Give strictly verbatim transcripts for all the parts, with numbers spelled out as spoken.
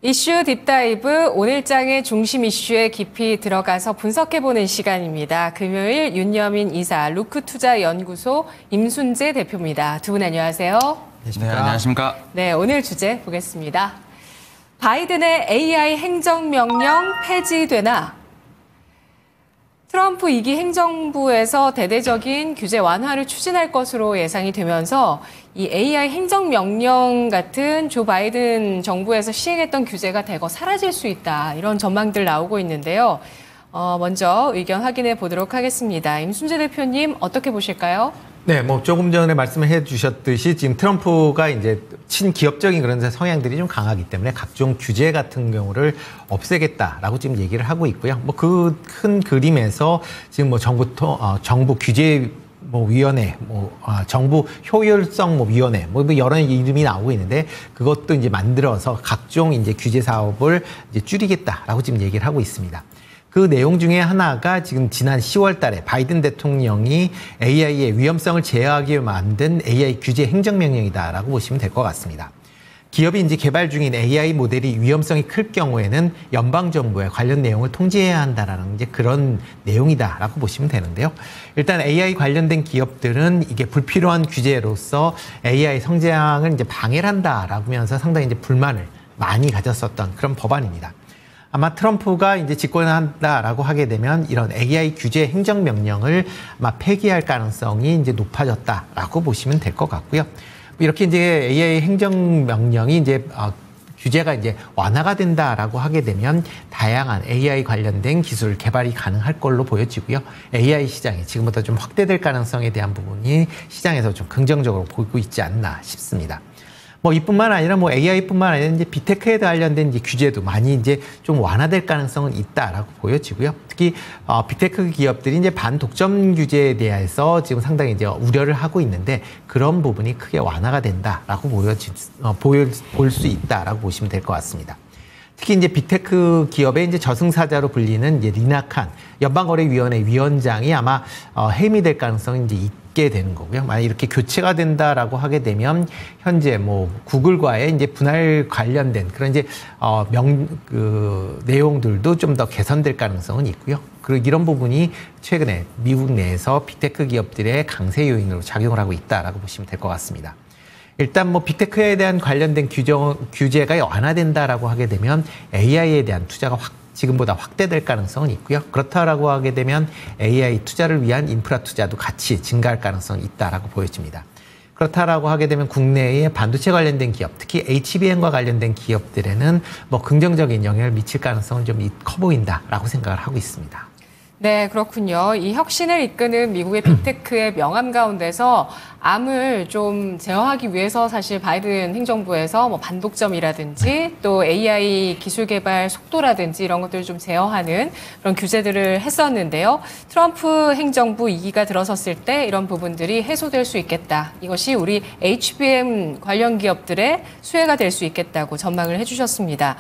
이슈 딥다이브 오늘장의 중심 이슈에 깊이 들어가서 분석해보는 시간입니다. 금요일 윤여민 이사, 루크투자연구소 임순재 대표입니다. 두 분 안녕하세요. 네, 안녕하십니까. 네, 오늘 주제 보겠습니다. 바이든의 에이아이 행정명령 폐지되나? 트럼프 이 기 행정부에서 대대적인 규제 완화를 추진할 것으로 예상이 되면서 이 에이아이 행정명령 같은 조 바이든 정부에서 시행했던 규제가 대거 사라질 수 있다. 이런 전망들 나오고 있는데요. 어, 먼저 의견 확인해 보도록 하겠습니다. 임순재 대표님 어떻게 보실까요? 네, 뭐 조금 전에 말씀해 주셨듯이 지금 트럼프가 이제 친기업적인 그런 성향들이 좀 강하기 때문에 각종 규제 같은 경우를 없애겠다라고 지금 얘기를 하고 있고요. 뭐 그 큰 그림에서 지금 뭐 정부 토, 어, 정부 규제 뭐 위원회, 뭐 아, 정부 효율성 뭐 위원회, 뭐 여러 이름이 나오고 있는데 그것도 이제 만들어서 각종 이제 규제 사업을 이제 줄이겠다라고 지금 얘기를 하고 있습니다. 그 내용 중에 하나가 지금 지난 시월 달에 바이든 대통령이 에이아이의 위험성을 제어하기 위해 만든 에이아이 규제 행정명령이다라고 보시면 될 것 같습니다. 기업이 이제 개발 중인 에이아이 모델이 위험성이 클 경우에는 연방정부에 관련 내용을 통지해야 한다라는 이제 그런 내용이다라고 보시면 되는데요. 일단 에이아이 관련된 기업들은 이게 불필요한 규제로서 에이아이 성장을 이제 방해를 한다라고 하면서 상당히 이제 불만을 많이 가졌었던 그런 법안입니다. 아마 트럼프가 이제 집권한다라고 하게 되면 이런 에이아이 규제 행정명령을 아마 폐기할 가능성이 이제 높아졌다라고 보시면 될 것 같고요. 이렇게 이제 에이아이 행정명령이 이제 어, 규제가 이제 완화가 된다라고 하게 되면 다양한 에이아이 관련된 기술 개발이 가능할 걸로 보여지고요. 에이아이 시장이 지금보다 좀 확대될 가능성에 대한 부분이 시장에서 좀 긍정적으로 보이고 있지 않나 싶습니다. 뭐 이뿐만 아니라 뭐 에이아이뿐만 아니라 이제 빅테크에 관련된 이제 규제도 많이 이제 좀 완화될 가능성은 있다라고 보여지고요. 특히 어, 빅테크 기업들이 이제 반독점 규제에 대해서 지금 상당히 이제 우려를 하고 있는데 그런 부분이 크게 완화가 된다라고 보여지 어, 보일 볼 수 있다라고 보시면 될 것 같습니다. 특히 이제 빅테크 기업의 이제 저승사자로 불리는 이제 리나칸 연방거래위원회 위원장이 아마 어, 해임이 될 가능성이 이제 있게 되는 거고요. 만약 이렇게 교체가 된다라고 하게 되면 현재 뭐 구글과의 이제 분할 관련된 그런 이제 어, 명 그 내용들도 좀 더 개선될 가능성은 있고요. 그리고 이런 부분이 최근에 미국 내에서 빅테크 기업들의 강세 요인으로 작용을 하고 있다라고 보시면 될 것 같습니다. 일단 뭐 빅테크에 대한 관련된 규정, 규제가 완화된다라고 하게 되면 에이아이에 대한 투자가 확, 지금보다 확대될 가능성은 있고요. 그렇다라고 하게 되면 에이아이 투자를 위한 인프라 투자도 같이 증가할 가능성이 있다라고 보여집니다. 그렇다라고 하게 되면 국내의 반도체 관련된 기업, 특히 에이치비엠과 관련된 기업들에는 뭐 긍정적인 영향을 미칠 가능성은 좀 커 보인다라고 생각을 하고 있습니다. 네, 그렇군요. 이 혁신을 이끄는 미국의 빅테크의 명암 가운데서 암을 좀 제어하기 위해서 사실 바이든 행정부에서 뭐 반독점이라든지 또 에이아이 기술 개발 속도라든지 이런 것들을 좀 제어하는 그런 규제들을 했었는데요. 트럼프 행정부 이 기가 들어섰을 때 이런 부분들이 해소될 수 있겠다. 이것이 우리 에이치비엠 관련 기업들의 수혜가 될 수 있겠다고 전망을 해주셨습니다.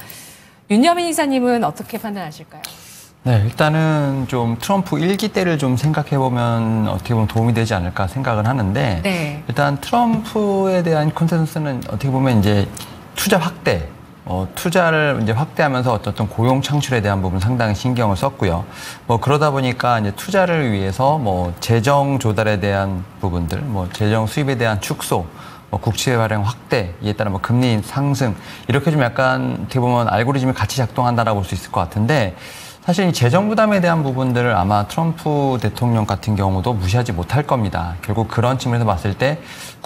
윤여민 이사님은 어떻게 판단하실까요? 네, 일단은 좀 트럼프 일 기 때를 좀 생각해보면 어떻게 보면 도움이 되지 않을까 생각은 하는데 네. 일단 트럼프에 대한 컨센서스는 어떻게 보면 이제 투자 확대, 어, 투자를 이제 확대하면서 어떤 고용 창출에 대한 부분 상당히 신경을 썼고요. 뭐 그러다 보니까 이제 투자를 위해서 뭐 재정 조달에 대한 부분들, 뭐 재정 수입에 대한 축소, 뭐 국채 발행 확대, 이에 따라 뭐 금리 상승 이렇게 좀 약간 어떻게 보면 알고리즘이 같이 작동한다라고 볼 수 있을 것 같은데. 사실 이 재정 부담에 대한 부분들을 아마 트럼프 대통령 같은 경우도 무시하지 못할 겁니다. 결국 그런 측면에서 봤을 때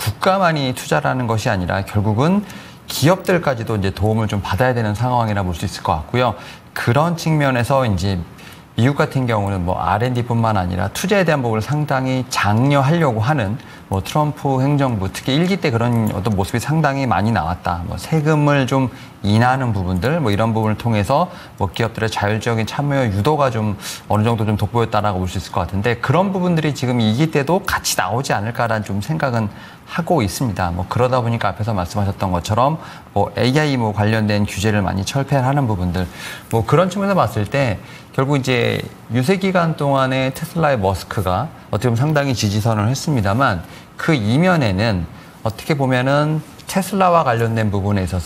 국가만이 투자라는 것이 아니라 결국은 기업들까지도 이제 도움을 좀 받아야 되는 상황이라 볼 수 있을 것 같고요. 그런 측면에서 이제 미국 같은 경우는 뭐 알앤디뿐만 아니라 투자에 대한 부분을 상당히 장려하려고 하는 뭐 트럼프 행정부, 특히 일 기 때 그런 어떤 모습이 상당히 많이 나왔다. 뭐 세금을 좀 인하하는 부분들, 뭐 이런 부분을 통해서 뭐 기업들의 자율적인 참여 유도가 좀 어느 정도 좀 돋보였다라고 볼 수 있을 것 같은데 그런 부분들이 지금 이 기 때도 같이 나오지 않을까라는 좀 생각은 하고 있습니다. 뭐 그러다 보니까 앞에서 말씀하셨던 것처럼 뭐 에이아이 뭐 관련된 규제를 많이 철폐하는 부분들, 뭐 그런 측면에서 봤을 때 결국 이제 유세 기간 동안에 테슬라의 머스크가 어떻게 보면 상당히 지지선을 했습니다만 그 이면에는 어떻게 보면은 테슬라와 관련된 부분에 있어서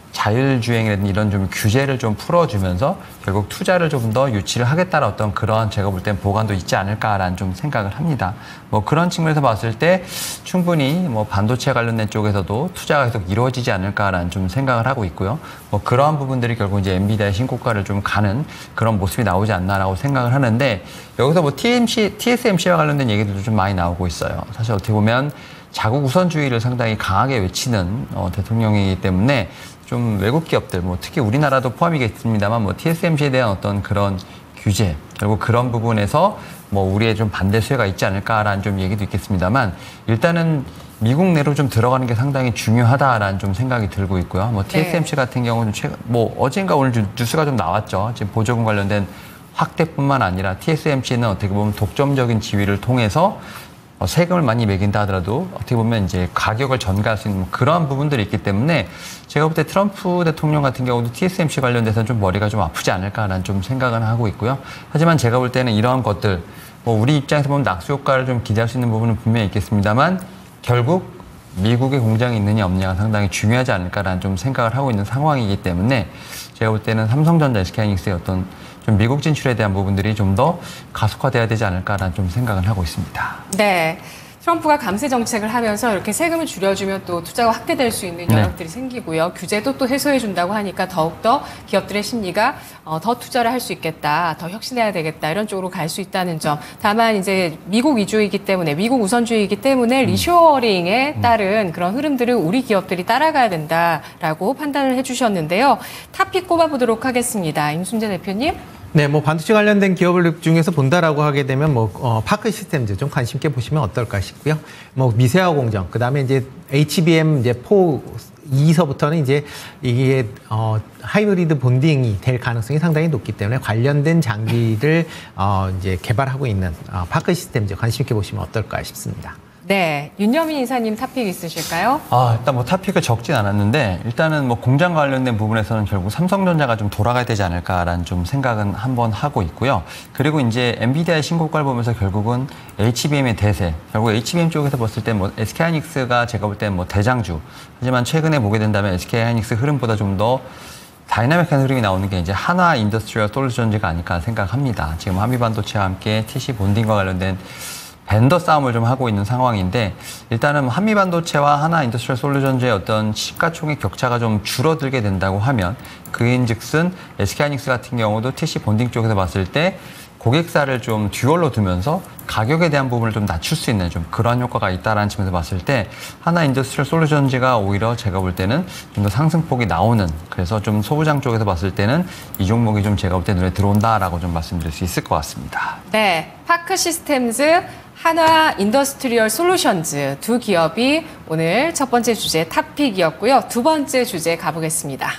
자율주행이라든지 이런 좀 규제를 좀 풀어주면서 결국 투자를 좀 더 유치를 하겠다는 어떤 그런 제가 볼 땐 보관도 있지 않을까라는 좀 생각을 합니다. 뭐 그런 측면에서 봤을 때 충분히 뭐 반도체 관련된 쪽에서도 투자가 계속 이루어지지 않을까라는 좀 생각을 하고 있고요. 뭐 그러한 부분들이 결국 이제 엔비디아의 신고가를 좀 가는 그런 모습이 나오지 않나라고 생각을 하는데 여기서 뭐 티엠씨, 티에스엠씨와 관련된 얘기들도 좀 많이 나오고 있어요. 사실 어떻게 보면 자국 우선주의를 상당히 강하게 외치는 어, 대통령이기 때문에 좀 외국 기업들, 뭐 특히 우리나라도 포함이겠습니다만, 뭐 티에스엠씨에 대한 어떤 그런 규제, 결국 그런 부분에서 뭐 우리의 좀 반대 수혜가 있지 않을까라는 좀 얘기도 있겠습니다만, 일단은 미국 내로 좀 들어가는 게 상당히 중요하다라는 좀 생각이 들고 있고요. 뭐 티에스엠씨 네. 같은 경우는 최근, 뭐 어젠가 오늘 뉴스가 좀 나왔죠. 지금 보조금 관련된 확대뿐만 아니라 티에스엠씨는 어떻게 보면 독점적인 지위를 통해서 어, 세금을 많이 매긴다 하더라도 어떻게 보면 이제 가격을 전가할 수 있는 그러한 부분들이 있기 때문에 제가 볼 때 트럼프 대통령 같은 경우도 티에스엠씨 관련돼서는 좀 머리가 좀 아프지 않을까라는 좀 생각은 하고 있고요. 하지만 제가 볼 때는 이러한 것들, 뭐 우리 입장에서 보면 낙수 효과를 좀 기대할 수 있는 부분은 분명히 있겠습니다만 결국 미국의 공장이 있느냐 없느냐가 상당히 중요하지 않을까라는 좀 생각을 하고 있는 상황이기 때문에 제가 볼 때는 삼성전자, 에스케이하이닉스의 어떤 좀 미국 진출에 대한 부분들이 좀 더 가속화돼야 되지 않을까라는 좀 생각을 하고 있습니다. 네. 트럼프가 감세 정책을 하면서 이렇게 세금을 줄여주면 또 투자가 확대될 수 있는 영역들이 네. 생기고요. 규제도 또 해소해준다고 하니까 더욱더 기업들의 심리가 어, 더 투자를 할 수 있겠다, 더 혁신해야 되겠다 이런 쪽으로 갈 수 있다는 점. 다만 이제 미국 위주이기 때문에 미국 우선주의이기 때문에 음. 리쇼어링에 따른 그런 흐름들을 우리 기업들이 따라가야 된다라고 판단을 해주셨는데요. 탑픽 꼽아보도록 하겠습니다. 임순재 대표님. 네, 뭐 반도체 관련된 기업을 중에서 본다라고 하게 되면 뭐 어, 파크 시스템즈 좀 관심 있게 보시면 어떨까 싶고요. 뭐 미세화 공정, 그다음에 이제 에이치비엠 이제 포 이서부터는 이제 이게 어, 하이브리드 본딩이 될 가능성이 상당히 높기 때문에 관련된 장비를 어, 이제 개발하고 있는 어, 파크 시스템즈 관심 있게 보시면 어떨까 싶습니다. 네, 윤여민 이사님 탑픽 있으실까요? 아, 일단 뭐 탑픽을 적진 않았는데 일단은 뭐 공장 관련된 부분에서는 결국 삼성전자가 좀 돌아가야 되지 않을까라는 좀 생각은 한번 하고 있고요. 그리고 이제 엔비디아의 신고가를 보면서 결국은 에이치비엠의 대세, 결국 에이치비엠 쪽에서 봤을 때 뭐 에스케이하이닉스가 제가 볼 때 뭐 대장주. 하지만 최근에 보게 된다면 에스케이하이닉스 흐름보다 좀 더 다이나믹한 흐름이 나오는 게 이제 한화 인더스트리얼 솔루션즈가 아닐까 생각합니다. 지금 한미반도체와 함께 티씨 본딩과 관련된 벤더 싸움을 좀 하고 있는 상황인데 일단은 한미반도체와 하나 인더스트리얼 솔루션즈의 어떤 시가총액 격차가 좀 줄어들게 된다고 하면 그인즉슨 에스케이하이닉스 같은 경우도 티씨 본딩 쪽에서 봤을 때 고객사를 좀 듀얼로 두면서 가격에 대한 부분을 좀 낮출 수 있는 좀 그런 효과가 있다라는 측면에서 봤을 때 하나 인더스트리얼 솔루션즈가 오히려 제가 볼 때는 좀 더 상승폭이 나오는 그래서 좀 소부장 쪽에서 봤을 때는 이 종목이 좀 제가 볼 때 눈에 들어온다라고 좀 말씀드릴 수 있을 것 같습니다. 네, 파크 시스템즈, 한화 인더스트리얼 솔루션즈 두 기업이 오늘 첫 번째 주제 탑픽이었고요. 두 번째 주제 가보겠습니다.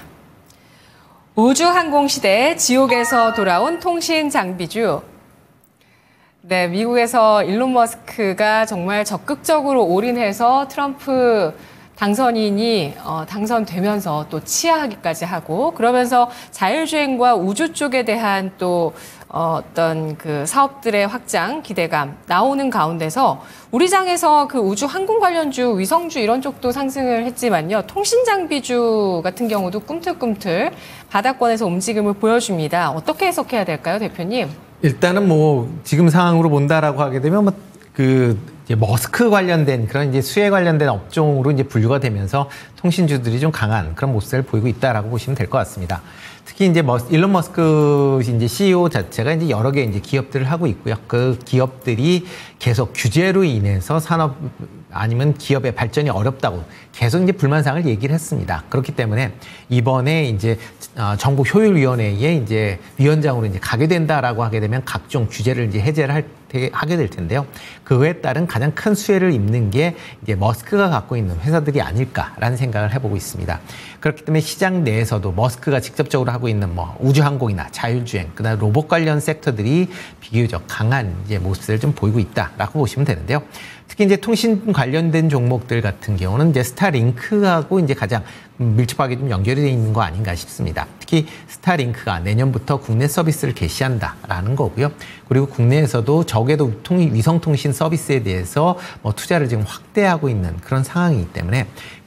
우주항공 시대 지옥에서 돌아온 통신 장비주. 네, 미국에서 일론 머스크가 정말 적극적으로 올인해서 트럼프 당선인이 어, 당선되면서 또 치하하기까지 하고 그러면서 자율주행과 우주 쪽에 대한 또 어, 어떤 그 사업들의 확장 기대감 나오는 가운데서 우리 장에서 그 우주 항공 관련주, 위성주 이런 쪽도 상승을 했지만요. 통신 장비주 같은 경우도 꿈틀꿈틀 바닥권에서 움직임을 보여줍니다. 어떻게 해석해야 될까요, 대표님? 일단은 뭐 지금 상황으로 본다라고 하게 되면 뭐 그 이제 머스크 관련된 그런 이제 수혜 관련된 업종으로 이제 분류가 되면서 통신주들이 좀 강한 그런 모습을 보이고 있다라고 보시면 될 것 같습니다. 특히 이제 머스, 일론 머스크 이제 씨이오 자체가 이제 여러 개 이제 기업들을 하고 있고요. 그 기업들이 계속 규제로 인해서 산업 아니면 기업의 발전이 어렵다고 계속 이제 불만사항을 얘기를 했습니다. 그렇기 때문에 이번에 이제 정보효율위원회에 이제 위원장으로 이제 가게 된다라고 하게 되면 각종 규제를 이제 해제를 할 하게 될 텐데요. 그에 따른 가장 큰 수혜를 입는 게 이제 머스크가 갖고 있는 회사들이 아닐까라는 생각을 해보고 있습니다. 그렇기 때문에 시장 내에서도 머스크가 직접적으로 하고 있는 뭐 우주항공이나 자율주행, 그다음 로봇 관련 섹터들이 비교적 강한 이제 모습을 좀 보이고 있다라고 보시면 되는데요. 특히 이제 통신 관련된 종목들 같은 경우는 이제 스타링크하고 이제 가장 밀접하게 좀 연결이 되어 있는 거 아닌가 싶습니다. 특히 스타링크가 내년부터 국내 서비스를 개시한다라는 거고요. 그리고 국내에서도 적외도 위성통신 서비스에 대해서 뭐 투자를 지금 확대하고 있는 그런 상황이기 때문에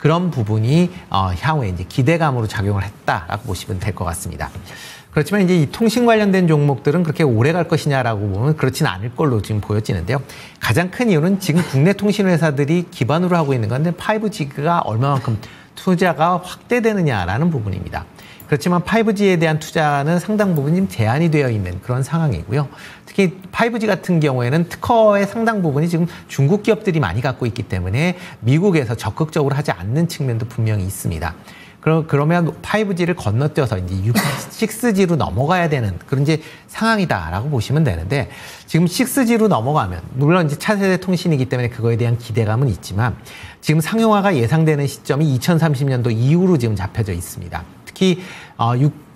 그런 부분이 어, 향후에 이제 기대감으로 작용을 했다라고 보시면 될 것 같습니다. 그렇지만 이제 이 통신 관련된 종목들은 그렇게 오래 갈 것이냐라고 보면 그렇진 않을 걸로 지금 보여지는데요. 가장 큰 이유는 지금 국내 통신 회사들이 기반으로 하고 있는 건데 파이브지가 얼마만큼 투자가 확대되느냐라는 부분입니다. 그렇지만 파이브지에 대한 투자는 상당 부분 지금 제한이 되어 있는 그런 상황이고요. 특히 파이브지 같은 경우에는 특허의 상당 부분이 지금 중국 기업들이 많이 갖고 있기 때문에 미국에서 적극적으로 하지 않는 측면도 분명히 있습니다. 그러, 그러면 파이브지를 건너뛰어서 이제 식스지로 넘어가야 되는 그런 이제 상황이다라고 보시면 되는데, 지금 식스지로 넘어가면, 물론 이제 차세대 통신이기 때문에 그거에 대한 기대감은 있지만, 지금 상용화가 예상되는 시점이 이천삼십 년도 이후로 지금 잡혀져 있습니다. 특히, 어,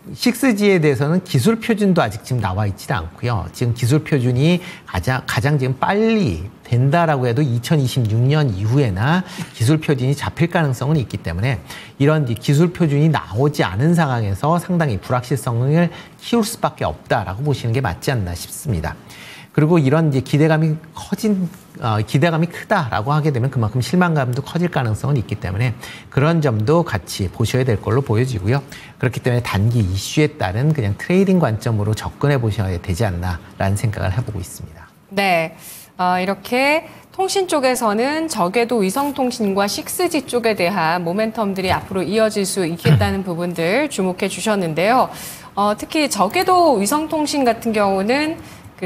식스지에 대해서는 기술 표준도 아직 지금 나와 있지 않고요. 지금 기술 표준이 가장, 가장 지금 빨리 된다라고 해도 이천이십육 년 이후에나 기술 표준이 잡힐 가능성은 있기 때문에 이런 기술 표준이 나오지 않은 상황에서 상당히 불확실성을 키울 수밖에 없다라고 보시는 게 맞지 않나 싶습니다. 그리고 이런 이제 기대감이 커진, 어, 기대감이 크다라고 하게 되면 그만큼 실망감도 커질 가능성은 있기 때문에 그런 점도 같이 보셔야 될 걸로 보여지고요. 그렇기 때문에 단기 이슈에 따른 그냥 트레이딩 관점으로 접근해 보셔야 되지 않나라는 생각을 해보고 있습니다. 네. 어, 이렇게 통신 쪽에서는 저궤도 위성통신과 식스지 쪽에 대한 모멘텀들이 앞으로 이어질 수 있겠다는 부분들 주목해 주셨는데요. 어, 특히 저궤도 위성통신 같은 경우는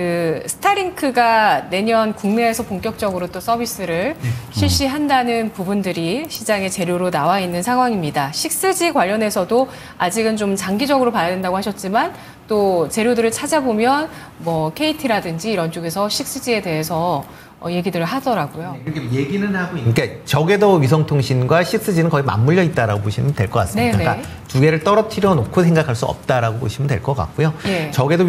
그 스타링크가 내년 국내에서 본격적으로 또 서비스를 실시한다는 부분들이 시장의 재료로 나와 있는 상황입니다. 식스지 관련해서도 아직은 좀 장기적으로 봐야 된다고 하셨지만 또 재료들을 찾아보면 뭐 케이티라든지 이런 쪽에서 식스지에 대해서 어, 얘기들을 하더라고요. 네, 그렇게 얘기는 하고 있는. 그러니까 저궤도 위성통신과 식스지는 거의 맞물려 있다라고 보시면 될 것 같습니다. 네네. 그러니까 두 개를 떨어뜨려 놓고 생각할 수 없다라고 보시면 될 것 같고요. 예. 저궤도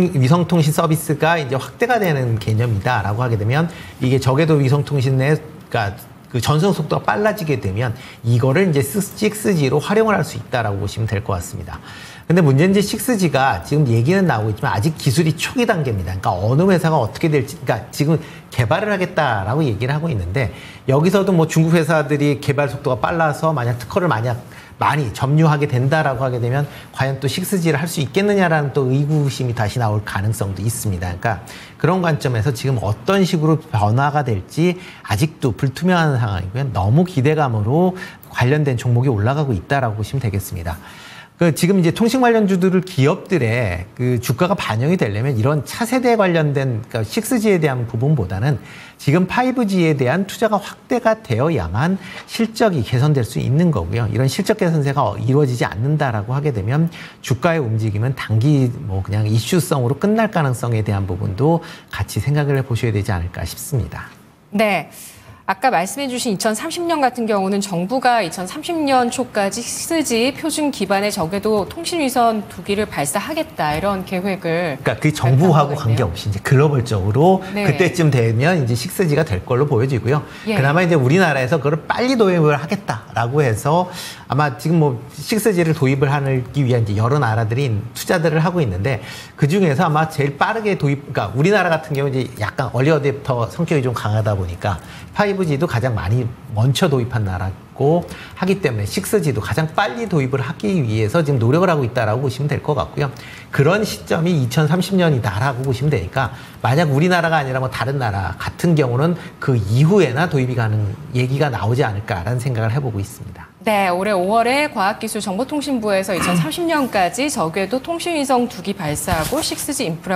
위성통신 서비스가 이제 확대가 되는 개념이다라고 하게 되면 이게 저궤도 위성통신의 그러니까 그 전송 속도가 빨라지게 되면 이거를 이제 식스지로 활용을 할 수 있다라고 보시면 될 것 같습니다. 근데 문제는 이제 식스지가 지금 얘기는 나오고 있지만 아직 기술이 초기 단계입니다. 그러니까 어느 회사가 어떻게 될지, 그러니까 지금 개발을 하겠다라고 얘기를 하고 있는데 여기서도 뭐 중국 회사들이 개발 속도가 빨라서 만약 특허를 만약 많이 점유하게 된다라고 하게 되면 과연 또 식스지를 할 수 있겠느냐라는 또 의구심이 다시 나올 가능성도 있습니다. 그러니까 그런 관점에서 지금 어떤 식으로 변화가 될지 아직도 불투명한 상황이고요. 너무 기대감으로 관련된 종목이 올라가고 있다라고 보시면 되겠습니다. 그 지금 이제 통신 관련주들을 기업들의 그 주가가 반영이 되려면 이런 차세대 관련된 그러니까 식스지에 대한 부분보다는 지금 파이브지에 대한 투자가 확대가 되어야만 실적이 개선될 수 있는 거고요. 이런 실적 개선세가 이루어지지 않는다라고 하게 되면 주가의 움직임은 단기 뭐 그냥 이슈성으로 끝날 가능성에 대한 부분도 같이 생각을 해보셔야 되지 않을까 싶습니다. 네. 아까 말씀해 주신 이천삼십 년 같은 경우는 정부가 이천삼십 년 초까지 식스지 표준 기반의 저궤도 통신위성 두 기를 발사하겠다 이런 계획을. 그러니까 그 정부하고 관계없이 이제 글로벌적으로 네. 그때쯤 되면 이제 식스지가 될 걸로 보여지고요. 예. 그나마 이제 우리나라에서 그걸 빨리 도입을 하겠다라고 해서 아마 지금 뭐 식스지를 도입을 하기 위한 이제 여러 나라들이 투자들을 하고 있는데 그 중에서 아마 제일 빠르게 도입, 그러니까 우리나라 같은 경우 이제 약간 얼리 어댑터 성격이 좀 강하다 보니까 파이브지도 가장 많이 먼저 도입한 나라고 하기 때문에 식스지도 가장 빨리 도입을 하기 위해서 지금 노력을 하고 있다라고 보시면 될 것 같고요. 그런 시점이 이천삼십 년이다라고 보시면 되니까 만약 우리나라가 아니라 뭐 다른 나라 같은 경우는 그 이후에나 도입이 가는 얘기가 나오지 않을까라는 생각을 해보고 있습니다. 네, 올해 오월에 과학기술정보통신부에서 이천삼십 년까지 저궤도 통신위성 두 기 발사하고 식스지 인프라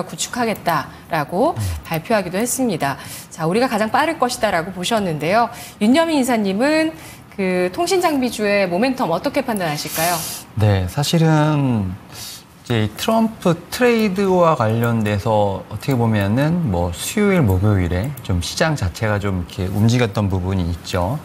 구축하겠다라고 음. 발표하기도 했습니다. 자, 우리가 가장 빠를 것이다라고 보셨는데요. 윤여민 이사님은 그 통신장비주의 모멘텀 어떻게 판단하실까요? 네, 사실은 이제 트럼프 트레이드와 관련돼서 어떻게 보면은 뭐 수요일, 목요일에 좀 시장 자체가 좀 이렇게 움직였던 부분이 있죠.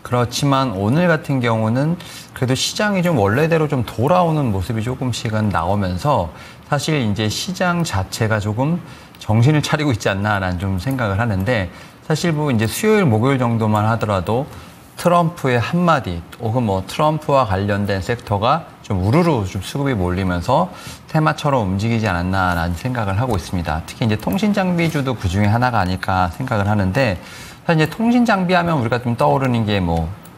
그렇지만 오늘 같은 경우는 그래도 시장이 좀 원래대로 좀 돌아오는 모습이 조금씩은 나오면서 사실 이제 시장 자체가 조금 정신을 차리고 있지 않나라는 좀 생각을 하는데 사실 뭐 이제 수요일, 목요일 정도만 하더라도 트럼프의 한마디 혹은 뭐 트럼프와 관련된 섹터가 좀 우르르 좀 수급이 몰리면서 테마처럼 움직이지 않았나라는 생각을 하고 있습니다. 특히 이제 통신 장비주도 그 중에 하나가 아닐까 생각을 하는데 사실 이제 통신 장비 하면 우리가 좀 떠오르는 게 뭐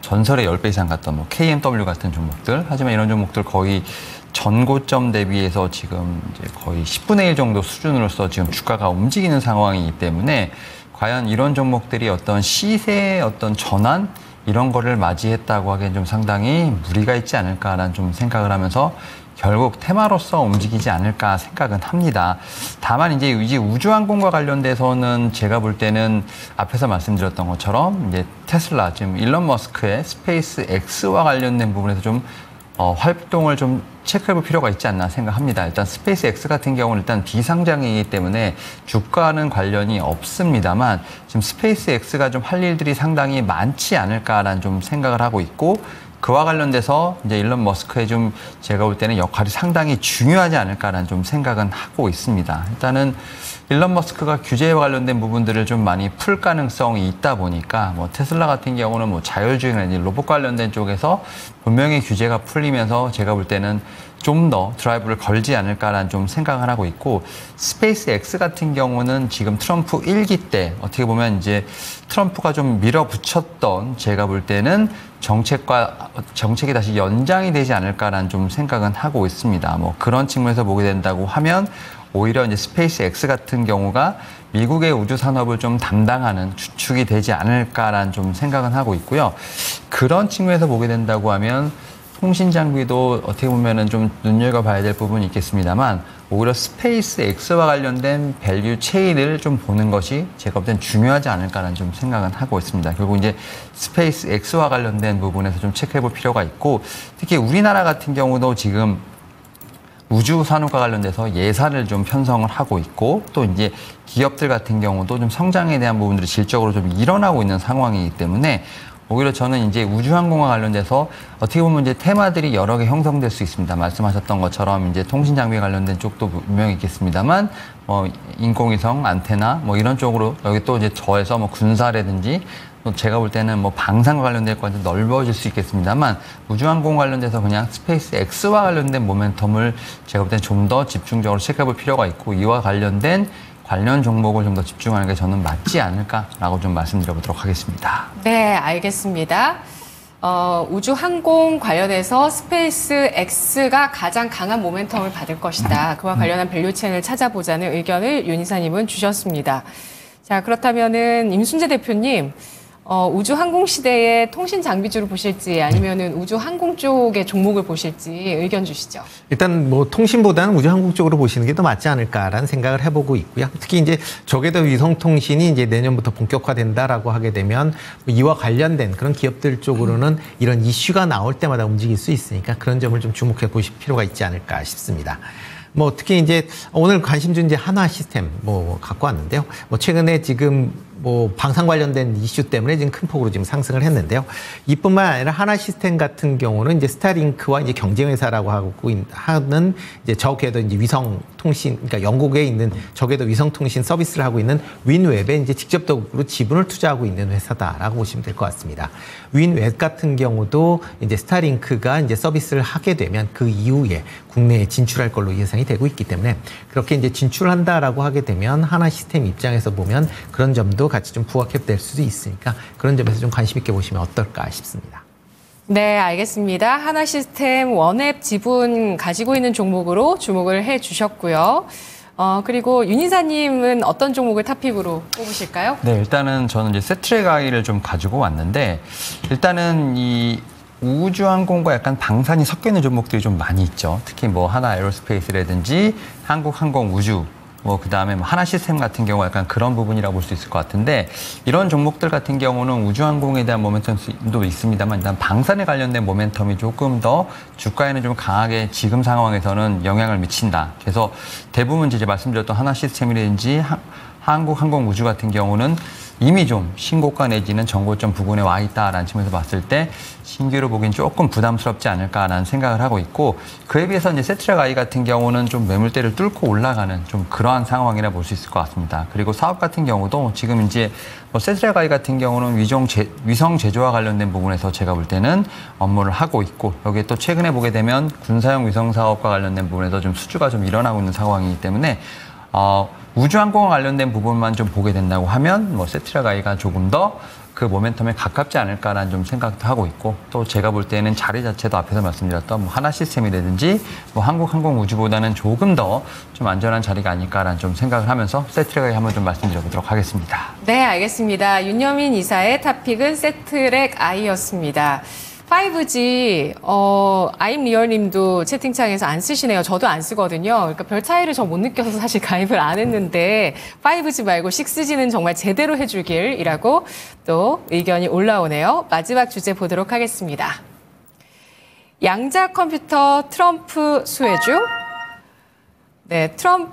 전설의 십 배 이상 갔던 뭐 케이엠더블유 같은 종목들. 하지만 이런 종목들 거의 전고점 대비해서 지금 이제 거의 십분의 일 정도 수준으로서 지금 주가가 움직이는 상황이기 때문에 과연 이런 종목들이 어떤 시세의 어떤 전환 이런 거를 맞이했다고 하기엔 좀 상당히 무리가 있지 않을까라는 좀 생각을 하면서 결국 테마로서 움직이지 않을까 생각은 합니다. 다만 이제 이제 우주항공과 관련돼서는 제가 볼 때는 앞에서 말씀드렸던 것처럼 이제 테슬라 지금 일론 머스크의 스페이스 X와 관련된 부분에서 좀 어, 활동을 좀 체크해볼 필요가 있지 않나 생각합니다. 일단 스페이스 X 같은 경우는 일단 비상장이기 때문에 주가는 관련이 없습니다만 지금 스페이스 X가 좀 할 일들이 상당히 많지 않을까라는 좀 생각을 하고 있고 그와 관련돼서 이제 일론 머스크의 좀 제가 볼 때는 역할이 상당히 중요하지 않을까라는 좀 생각은 하고 있습니다. 일단은 일론 머스크가 규제와 관련된 부분들을 좀 많이 풀 가능성이 있다 보니까 뭐 테슬라 같은 경우는 뭐 자율주행이나 로봇 관련된 쪽에서 분명히 규제가 풀리면서 제가 볼 때는 좀 더 드라이브를 걸지 않을까라는 좀 생각을 하고 있고 스페이스 X 같은 경우는 지금 트럼프 일 기 때 어떻게 보면 이제 트럼프가 좀 밀어붙였던 제가 볼 때는 정책과 정책이 다시 연장이 되지 않을까라는 좀 생각은 하고 있습니다. 뭐 그런 측면에서 보게 된다고 하면 오히려 이제 스페이스 X 같은 경우가 미국의 우주 산업을 좀 담당하는 주축이 되지 않을까라는 좀 생각은 하고 있고요. 그런 측면에서 보게 된다고 하면 통신 장비도 어떻게 보면은 좀 눈여겨봐야 될 부분이 있겠습니다만 오히려 스페이스 X와 관련된 밸류 체인을 좀 보는 것이 제가 볼 땐 중요하지 않을까라는 좀 생각은 하고 있습니다. 결국 이제 스페이스 X와 관련된 부분에서 좀 체크해볼 필요가 있고 특히 우리나라 같은 경우도 지금 우주 산업과 관련돼서 예산을 좀 편성을 하고 있고 또 이제 기업들 같은 경우도 좀 성장에 대한 부분들이 질적으로 좀 일어나고 있는 상황이기 때문에 오히려 저는 이제 우주항공과 관련돼서 어떻게 보면 이제 테마들이 여러 개 형성될 수 있습니다. 말씀하셨던 것처럼 이제 통신 장비 관련된 쪽도 분명히 있겠습니다만, 뭐 인공위성, 안테나 뭐 이런 쪽으로 여기 또 이제 더해서 뭐 군사라든지 또 제가 볼 때는 뭐 방산과 관련된 것까지 넓어질 수 있겠습니다만 우주항공 관련돼서 그냥 스페이스 X와 관련된 모멘텀을 제가 볼 때는 좀 더 집중적으로 체크해볼 필요가 있고 이와 관련된 관련 종목을 좀 더 집중하는 게 저는 맞지 않을까라고 좀 말씀드려보도록 하겠습니다. 네, 알겠습니다. 어, 우주항공 관련해서 스페이스 X가 가장 강한 모멘텀을 받을 것이다. 그와 관련한 밸류체인을 찾아보자는 의견을 윤 이사님은 주셨습니다. 자, 그렇다면은 임순재 대표님, 어, 우주항공 시대의 통신 장비주를 보실지 아니면은 우주항공 쪽의 종목을 보실지 의견 주시죠. 일단 뭐 통신보다는 우주항공 쪽으로 보시는 게 더 맞지 않을까라는 생각을 해보고 있고요. 특히 이제 저궤도 위성통신이 이제 내년부터 본격화된다라고 하게 되면 이와 관련된 그런 기업들 쪽으로는 이런 이슈가 나올 때마다 움직일 수 있으니까 그런 점을 좀 주목해 보실 필요가 있지 않을까 싶습니다. 뭐 특히 이제 오늘 관심 준 이제 한화 시스템 뭐 갖고 왔는데요. 뭐 최근에 지금 뭐 방산 관련된 이슈 때문에 지금 큰 폭으로 지금 상승을 했는데요. 이뿐만 아니라 한화 시스템 같은 경우는 이제 스타링크와 이제 경쟁 회사라고 하고 하는 이제 저궤도 이제 위성 통신, 그러니까 영국에 있는 저궤도 위성 통신 서비스를 하고 있는 윈웹에 이제 직접적으로 지분을 투자하고 있는 회사다라고 보시면 될 것 같습니다. 윈웹 같은 경우도 이제 스타링크가 이제 서비스를 하게 되면 그 이후에 국내에 진출할 걸로 예상이 되고 있기 때문에 그렇게 이제 진출한다라고 하게 되면 한화 시스템 입장에서 보면 그런 점도 같이 좀 부각될 수도 있으니까 그런 점에서 좀 관심 있게 보시면 어떨까 싶습니다. 네, 알겠습니다. 한화 시스템 원앱 지분 가지고 있는 종목으로 주목을 해 주셨고요. 어, 그리고 윤 이사님은 어떤 종목을 탑픽으로 꼽으실까요? 네, 일단은 저는 이제 세트랙 아이를 좀 가지고 왔는데 일단은 이 우주항공과 약간 방산이 섞여 있는 종목들이 좀 많이 있죠. 특히 뭐 하나 에어로스페이스라든지 한국항공우주 뭐 그다음에 뭐 하나 시스템 같은 경우 약간 그런 부분이라고 볼 수 있을 것 같은데 이런 종목들 같은 경우는 우주항공에 대한 모멘텀도 있습니다만 일단 방산에 관련된 모멘텀이 조금 더 주가에는 좀 강하게 지금 상황에서는 영향을 미친다. 그래서 대부분 이제 말씀드렸던 하나 시스템이라든지 한국항공우주 같은 경우는 이미 좀 신고가 내지는 정고점 부근에 와 있다라는 측면에서 봤을 때 신규로 보기엔 조금 부담스럽지 않을까라는 생각을 하고 있고 그에 비해서 이제 세트랙 아이 같은 경우는 좀 매물대를 뚫고 올라가는 좀 그러한 상황이라 볼 수 있을 것 같습니다. 그리고 사업 같은 경우도 지금 이제 뭐 세트랙 아이 같은 경우는 위성, 제, 위성 제조와 관련된 부분에서 제가 볼 때는 업무를 하고 있고 여기에 또 최근에 보게 되면 군사용 위성 사업과 관련된 부분에서 좀 수주가 좀 일어나고 있는 상황이기 때문에 어, 우주항공과 관련된 부분만 좀 보게 된다고 하면 뭐 세트랙 아이가 조금 더 그 모멘텀에 가깝지 않을까라는 좀 생각도 하고 있고 또 제가 볼 때는 자리 자체도 앞에서 말씀드렸던 뭐 하나 시스템이라든지 뭐 한국항공우주보다는 조금 더 좀 안전한 자리가 아닐까라는 좀 생각을 하면서 세트랙에 한번 좀 말씀드려보도록 하겠습니다. 네, 알겠습니다. 윤여민 이사의 탑픽은 세트랙 I였습니다. 파이브 지, 어, 아임 리얼님도 채팅창에서 안 쓰시네요. 저도 안 쓰거든요. 그러니까 별 차이를 저 못 느껴서 사실 가입을 안 했는데 파이브 지 말고 식스 지는 정말 제대로 해주길이라고 또 의견이 올라오네요. 마지막 주제 보도록 하겠습니다. 양자 컴퓨터 트럼프 수혜주. 네,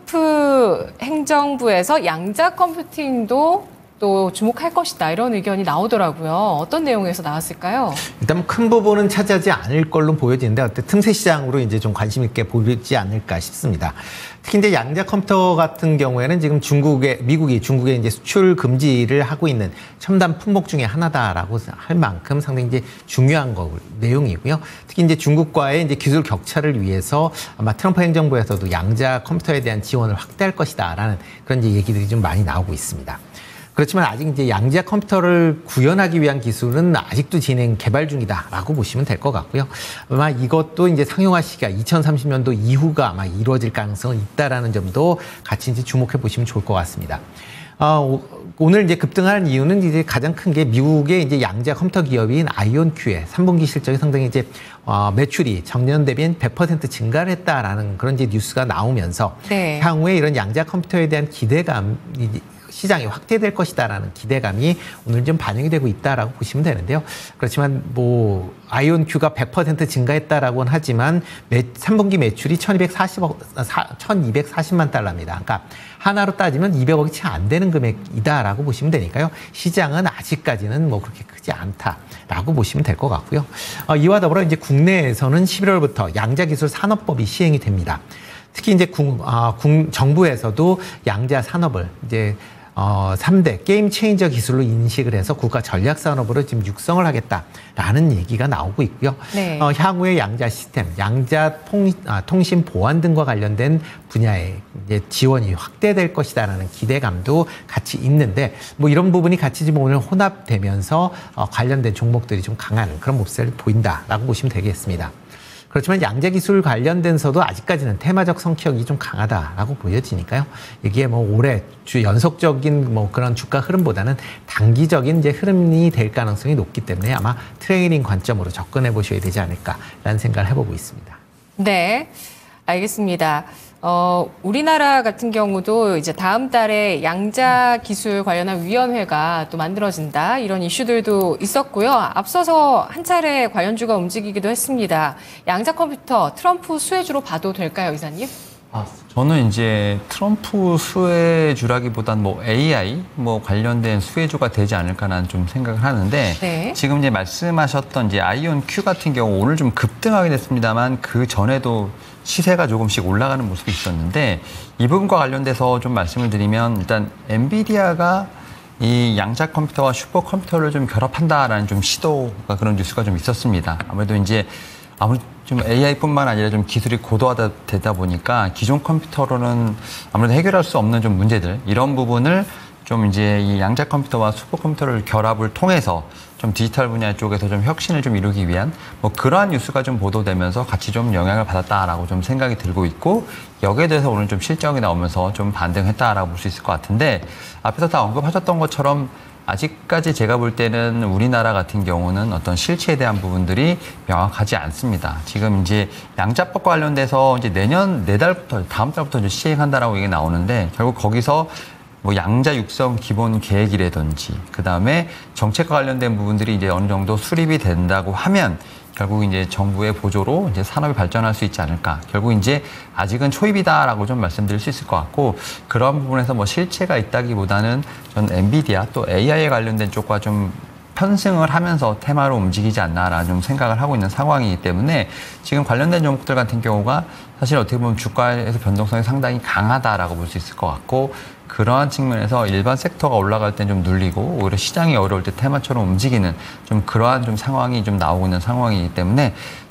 트럼프 행정부에서 양자 컴퓨팅도 또 주목할 것이다 이런 의견이 나오더라고요. 어떤 내용에서 나왔을까요? 일단 큰 부분은 차지하지 않을 걸로 보여지는데 어때 틈새 시장으로 이제 좀 관심 있게 보이지 않을까 싶습니다. 특히 이제 양자 컴퓨터 같은 경우에는 지금 중국에 미국이 중국에 이제 수출 금지를 하고 있는 첨단 품목 중에 하나다라고 할 만큼 상당히 이제 중요한 거 내용이고요. 특히 이제 중국과의 이제 기술 격차를 위해서 아마 트럼프 행정부에서도 양자 컴퓨터에 대한 지원을 확대할 것이다라는 그런 이제 얘기들이 좀 많이 나오고 있습니다. 그렇지만 아직 이제 양자 컴퓨터를 구현하기 위한 기술은 아직도 진행 개발 중이다라고 보시면 될 것 같고요. 아마 이것도 이제 상용화 시기가 이천삼십 년도 이후가 아마 이루어질 가능성은 있다라는 점도 같이 이제 주목해 보시면 좋을 것 같습니다. 어, 오늘 이제 급등하는 이유는 이제 가장 큰 게 미국의 이제 양자 컴퓨터 기업인 아이온큐의 삼 분기 실적이 상당히 이제 어, 매출이 전년 대비인 백 퍼센트 증가를 했다라는 그런 이제 뉴스가 나오면서 네. 향후에 이런 양자 컴퓨터에 대한 기대감이 시장이 확대될 것이다라는 기대감이 오늘 좀 반영이 되고 있다라고 보시면 되는데요. 그렇지만 뭐 아이온큐가 백 퍼센트 증가했다라고는 하지만 매, 삼 분기 매출이 천이백사십억, 천이백사십만 달러입니다. 그러니까 하나로 따지면 이백억이 채 안 되는 금액이다라고 보시면 되니까요. 시장은 아직까지는 뭐 그렇게 크지 않다라고 보시면 될 것 같고요. 어, 이와 더불어 이제 국내에서는 십일월부터 양자기술 산업법이 시행이 됩니다. 특히 이제 국, 아, 국, 정부에서도 양자 산업을 이제 어, 삼 대 게임 체인저 기술로 인식을 해서 국가 전략 산업으로 지금 육성을 하겠다라는 얘기가 나오고 있고요. 네. 어, 향후에 양자 시스템, 양자 통, 아, 통신 보안 등과 관련된 분야에 이제 지원이 확대될 것이다라는 기대감도 같이 있는데 뭐 이런 부분이 같이 지금 오늘 혼합되면서 어, 관련된 종목들이 좀 강한 그런 모습을 보인다라고 보시면 되겠습니다. 그렇지만 양자 기술 관련된서도 아직까지는 테마적 성격이 좀 강하다라고 보여지니까요. 이게 뭐 올해 주 연속적인 뭐 그런 주가 흐름보다는 단기적인 이제 흐름이 될 가능성이 높기 때문에 아마 트레이딩 관점으로 접근해 보셔야 되지 않을까라는 생각을 해보고 있습니다. 네, 알겠습니다. 어, 우리나라 같은 경우도 이제 다음 달에 양자 기술 관련한 위원회가 또 만들어진다. 이런 이슈들도 있었고요. 앞서서 한 차례 관련주가 움직이기도 했습니다. 양자 컴퓨터 트럼프 수혜주로 봐도 될까요, 이사님? 아, 저는 이제 트럼프 수혜주라기보단 뭐 에이아이 뭐 관련된 수혜주가 되지 않을까라는 좀 생각을 하는데 네. 지금 이제 말씀하셨던 이제 아이온큐 같은 경우 오늘 좀 급등하게 됐습니다만 그 전에도 시세가 조금씩 올라가는 모습이 있었는데 이 부분과 관련돼서 좀 말씀을 드리면 일단 엔비디아가 이 양자 컴퓨터와 슈퍼 컴퓨터를 좀 결합한다라는 좀 시도가 그런 뉴스가 좀 있었습니다. 아무래도 이제 아무래도 좀 에이아이뿐만 아니라 좀 기술이 고도화되다 보니까 기존 컴퓨터로는 아무래도 해결할 수 없는 좀 문제들 이런 부분을 좀 이제 이 양자 컴퓨터와 슈퍼 컴퓨터를 결합을 통해서 좀 디지털 분야 쪽에서 좀 혁신을 좀 이루기 위한 뭐 그러한 뉴스가 좀 보도되면서 같이 좀 영향을 받았다라고 좀 생각이 들고 있고 여기에 대해서 오늘 좀 실적이 나오면서 좀 반등했다라고 볼 수 있을 것 같은데 앞에서 다 언급하셨던 것처럼 아직까지 제가 볼 때는 우리나라 같은 경우는 어떤 실체에 대한 부분들이 명확하지 않습니다. 지금 이제 양자법 관련돼서 이제 내년 내달부터 다음 달부터 이제 시행한다라고 얘기 나오는데 결국 거기서 뭐 양자 육성 기본 계획이라든지 그 다음에 정책과 관련된 부분들이 이제 어느 정도 수립이 된다고 하면 결국 이제 정부의 보조로 이제 산업이 발전할 수 있지 않을까. 결국 이제 아직은 초입이다라고 좀 말씀드릴 수 있을 것 같고 그런 부분에서 뭐 실체가 있다기보다는 전 엔비디아 또 에이아이에 관련된 쪽과 좀 편승을 하면서 테마로 움직이지 않나라는 좀 생각을 하고 있는 상황이기 때문에 지금 관련된 종목들 같은 경우가 사실 어떻게 보면 주가에서 변동성이 상당히 강하다라고 볼 수 있을 것 같고 그러한 측면에서 일반 섹터가 올라갈 땐 좀 눌리고 오히려 시장이 어려울 때 테마처럼 움직이는 좀 그러한 좀 상황이 좀 나오고 있는 상황이기 때문에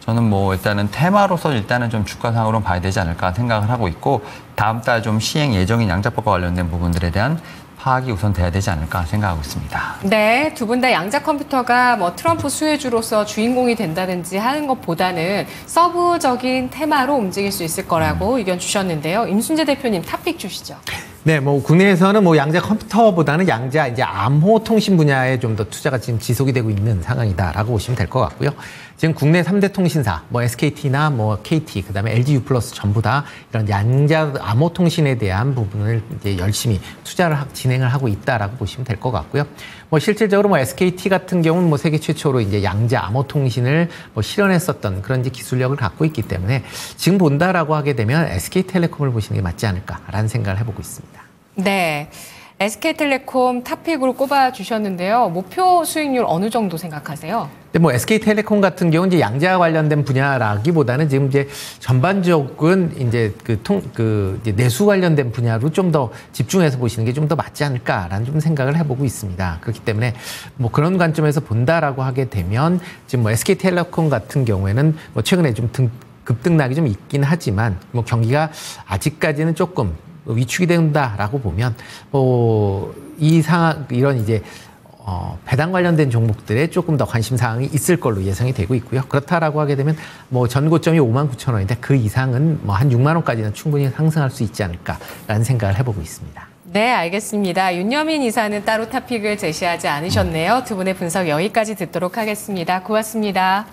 저는 뭐 일단은 테마로서 일단은 좀 주가상으로 봐야 되지 않을까 생각을 하고 있고 다음 달 좀 시행 예정인 양자법과 관련된 부분들에 대한 파악이 우선 돼야 되지 않을까 생각하고 있습니다. 네, 두 분 다 양자 컴퓨터가 뭐 트럼프 수혜주로서 주인공이 된다든지 하는 것보다는 서브적인 테마로 움직일 수 있을 거라고 음. 의견 주셨는데요. 임순재 대표님 탑픽 주시죠. 네, 뭐 국내에서는 뭐 양자 컴퓨터보다는 양자 이제 암호 통신 분야에 좀 더 투자가 지금 지속이 되고 있는 상황이다라고 보시면 될 것 같고요. 지금 국내 삼 대 통신사, 뭐 에스케이티나 뭐 케이티, 그다음에 엘지유 플러스 전부 다 이런 양자 암호 통신에 대한 부분을 이제 열심히 투자를 하, 진행을 하고 있다라고 보시면 될 것 같고요. 뭐 실질적으로 뭐 에스케이티 같은 경우는 뭐 세계 최초로 이제 양자 암호 통신을 뭐 실현했었던 그런 이제 기술력을 갖고 있기 때문에 지금 본다라고 하게 되면 에스케이텔레콤을 보시는 게 맞지 않을까라는 생각을 해보고 있습니다. 네. 에스케이텔레콤 탑픽으로 꼽아주셨는데요. 목표 수익률 어느 정도 생각하세요? 근데 뭐 에스케이텔레콤 같은 경우는 이제 양자 관련된 분야라기보다는 지금 이제 전반적인 이제 그 통, 그 이제 내수 관련된 분야로 좀 더 집중해서 보시는 게 좀 더 맞지 않을까라는 좀 생각을 해보고 있습니다. 그렇기 때문에 뭐 그런 관점에서 본다라고 하게 되면 지금 뭐 에스케이텔레콤 같은 경우에는 뭐 최근에 좀 등, 급등락이 좀 있긴 하지만 뭐 경기가 아직까지는 조금 위축이 된다라고 보면 뭐 이 상황 이런 이제 어, 배당 관련된 종목들에 조금 더 관심 사항이 있을 걸로 예상이 되고 있고요. 그렇다라고 하게 되면 뭐 전고점이 오만 구천 원인데 그 이상은 뭐 한 육만 원까지는 충분히 상승할 수 있지 않을까라는 생각을 해보고 있습니다. 네, 알겠습니다. 윤여민 이사는 따로 탑픽을 제시하지 않으셨네요. 두 분의 분석 여기까지 듣도록 하겠습니다. 고맙습니다.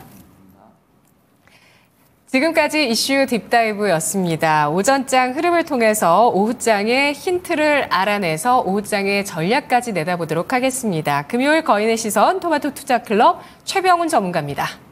지금까지 이슈 딥다이브였습니다. 오전장 흐름을 통해서 오후장의 힌트를 알아내서 오후장의 전략까지 내다보도록 하겠습니다. 금요일 거인의 시선 토마토 투자클럽 최병훈 전문가입니다.